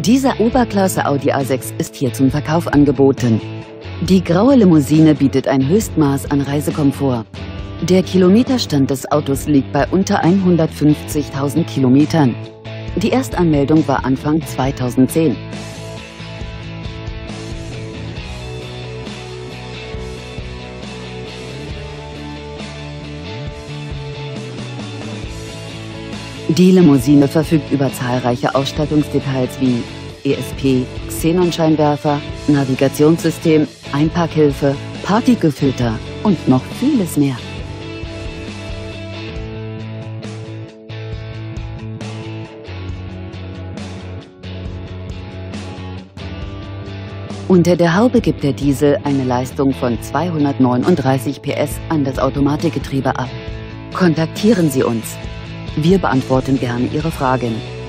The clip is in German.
Dieser Oberklasse Audi A6 ist hier zum Verkauf angeboten. Die graue Limousine bietet ein Höchstmaß an Reisekomfort. Der Kilometerstand des Autos liegt bei unter 150.000 Kilometern. Die Erstanmeldung war Anfang 2010. Die Limousine verfügt über zahlreiche Ausstattungsdetails wie ESP, Xenonscheinwerfer, Navigationssystem, Einparkhilfe, Partikelfilter und noch vieles mehr. Unter der Haube gibt der Diesel eine Leistung von 239 PS an das Automatikgetriebe ab. Kontaktieren Sie uns. Wir beantworten gerne Ihre Fragen.